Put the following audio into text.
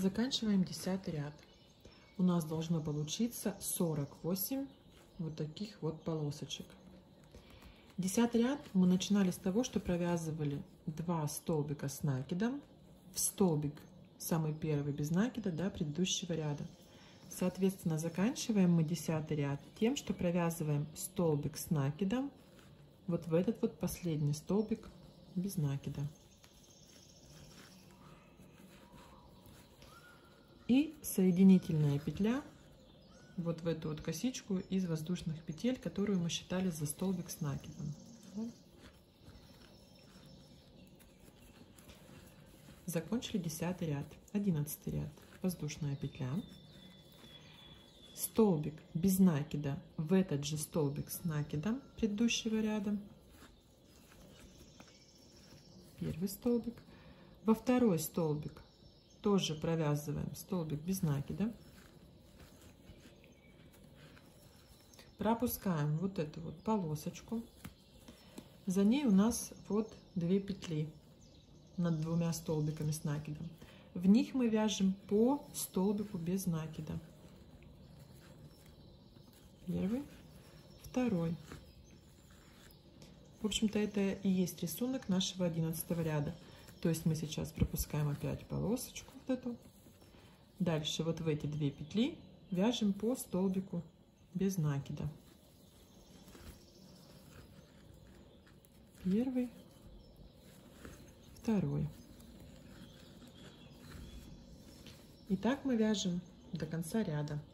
Заканчиваем 10 ряд. У нас должно получиться 48 вот таких вот полосочек. 10 ряд мы начинали с того, что провязывали 2 столбика с накидом в столбик, самый первый без накида, до предыдущего ряда. Соответственно, заканчиваем мы 10 ряд тем, что провязываем столбик с накидом вот в этот вот последний столбик без накида. И соединительная петля вот в эту вот косичку из воздушных петель, которую мы считали за столбик с накидом. Закончили 10 ряд. 11 ряд. Воздушная петля. Столбик без накида в этот же столбик с накидом предыдущего ряда. Первый столбик. Во второй столбик тоже провязываем столбик без накида. Пропускаем вот эту вот полосочку. За ней у нас вот 2 петли над 2 столбиками с накидом. В них мы вяжем по столбику без накида. Первый, второй. В общем-то, это и есть рисунок нашего 11 ряда. То есть мы сейчас пропускаем опять полосочку вот эту. Дальше вот в эти 2 петли вяжем по столбику без накида. Первый, второй. И так мы вяжем до конца ряда.